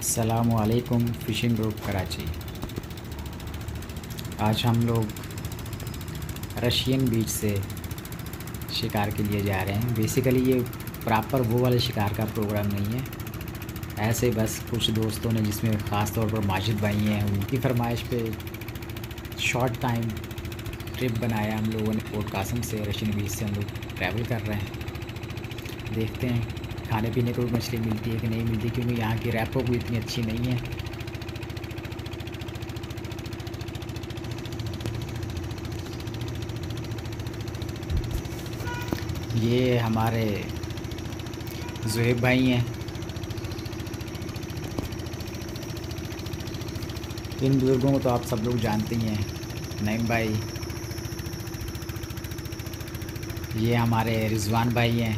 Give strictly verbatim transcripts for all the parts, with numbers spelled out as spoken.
अस्सलामुअलैकुम phishing group Karachi. आज हम लोग रशियन बीच से शिकार के लिए जा रहे हैं। बेसिकली ये प्रॉपर वो वाले शिकार का प्रोग्राम नहीं है, ऐसे बस कुछ दोस्तों ने, जिसमें ख़ास तौर पर माजिद भाई हैं, उनकी फरमाइश पे शॉर्ट टाइम ट्रिप बनाया हम लोगों ने। पोर्ट कासिम से रशियन बीच से हम लोग ट्रैवल कर रहे हैं। देखते हैं खाने पीने को भी मछली मिलती है कि नहीं मिलती, क्योंकि यहाँ की रैपो भी इतनी अच्छी नहीं है। ये हमारे ज़ुहैब भाई हैं। इन बुज़ुर्गों को तो आप सब लोग जानते ही हैं, नईम भाई। ये हमारे रिजवान भाई हैं।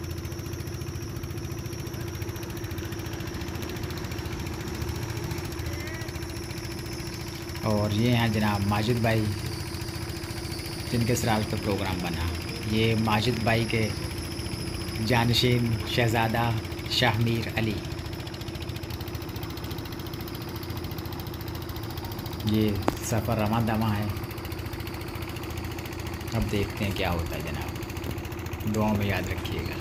और ये हैं जनाब माजिद भाई, जिनके सराज पर प्रोग्राम बना। ये माजिद भाई के जानशीन शहज़ादा शाहमीर अली। ये सफ़र रमा दमा है। अब देखते हैं क्या होता है जनाब, दुआओं में याद रखिएगा।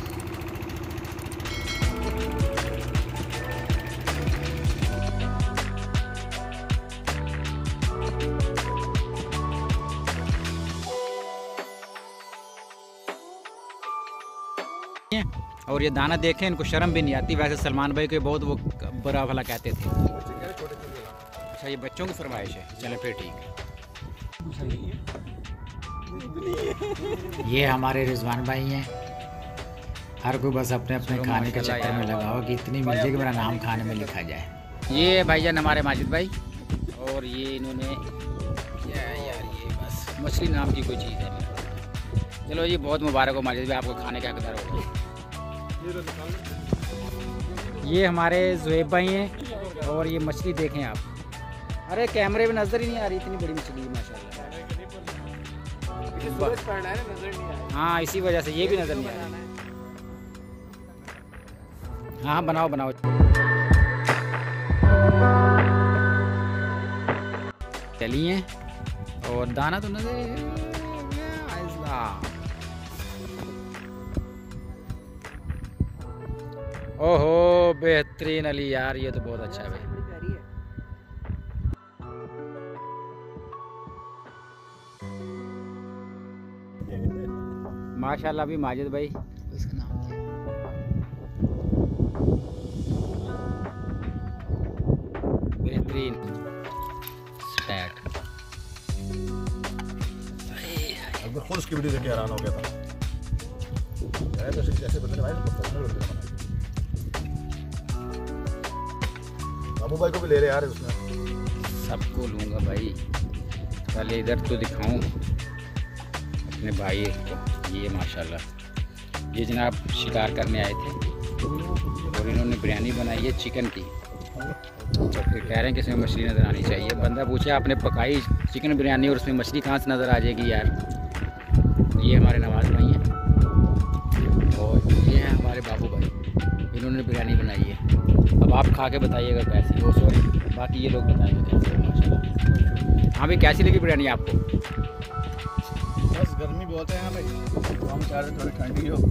और ये दाना देखें, इनको शर्म भी नहीं आती। वैसे सलमान भाई को बहुत वो बुरा भला कहते थे। अच्छा, ये बच्चों की फरमाइश है, चलें फिर ठीक है। ये हमारे रिजवान भाई हैं। हर कोई बस अपने अपने खाने के चक्कर में लगा हो कि इतनी मिल जाए कि मेरा नाम खाने में लिखा जाए। ये भाईजान हमारे माजिद भाई, और ये इन्होंने क्या यार, ये बस मछली नाम की कोई चीज़ है। चलो ये बहुत मुबारक हो माजिद भाई, आपको खाने का हकदार हो। ये हमारे ज़ुहैब भाई हैं, और ये मछली देखें आप। अरे कैमरे में नज़र ही नहीं आ रही, इतनी बड़ी मछली है माशाल्लाह। हाँ, इसी वजह से ये भी नज़र नहीं आ रहा। हाँ बनाओ बनाओ। चलिए, और दाना तो नज़र। ओहो बेहतरीन अली यार, ये तो बहुत अच्छा है भाई। माशाल्लाह। भी माजिद भाई, इसका नाम क्या है? बेहतरीन स्टैट। अब खुद उसकी वीडियो देख के हैरान हो गया था। ऐसे बंदे ने भाई प्रोफेशनल वीडियो बनाई। बाबू भाई को भी ले रहे यार उसमें। सबको लूँगा भाई, पहले इधर तो दिखाऊं अपने भाई को। ये माशाल्लाह, ये जनाब शिकार करने आए थे और इन्होंने बिरयानी बनाई है चिकन की। तो फिर कह रहे हैं कि इसमें मछली नज़र आनी चाहिए। बंदा पूछे आपने पकाई चिकन बिरयानी और उसमें मछली कहाँ से नज़र आ जाएगी यार। तो ये हमारे नवाज़ भाई हैं, और ये हैं हमारे बाबू भाई, इन्होंने बिरयानी बनाई है। अब आप खा के बताइएगा कैसी हो। सॉरी, बाकी ये लोग बताएंगे कैसी हो माशाल्लाह। हाँ भाई, कैसी लगी बिरयानी आपको? बस गर्मी बहुत है यहाँ पे, तो हम चाह रहे थोड़ी ठंडी हो।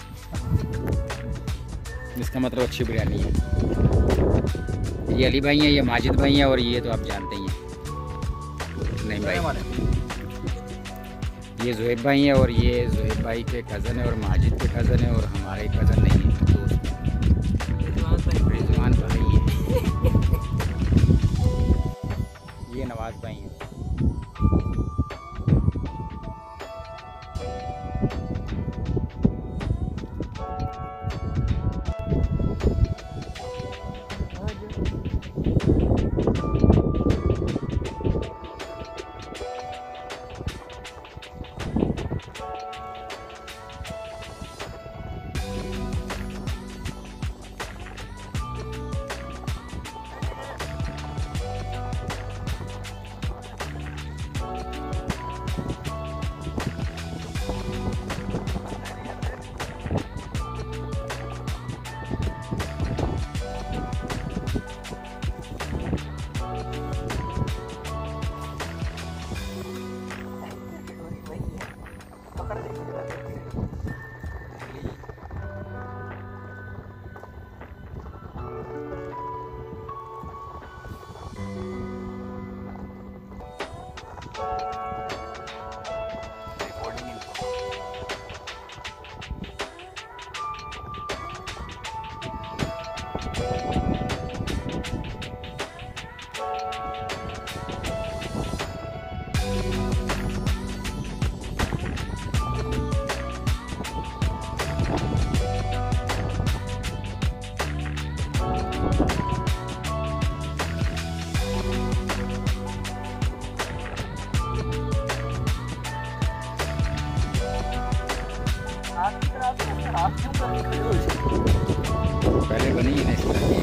इसका मतलब अच्छी बिरयानी है। ये अली भाई हैं, ये माजिद भाई हैं, और ये तो आप जानते ही हैं नहीं भाई। ये ज़ुहैब भाई हैं, और ये ज़ुहैब भाई के कज़न है, और माजिद के कज़न है, और हमारे कज़न नहीं है, दोस्त रिजवान भाई है। ये नवाज़ भाई हैं। बनी ही ना इस तरह की।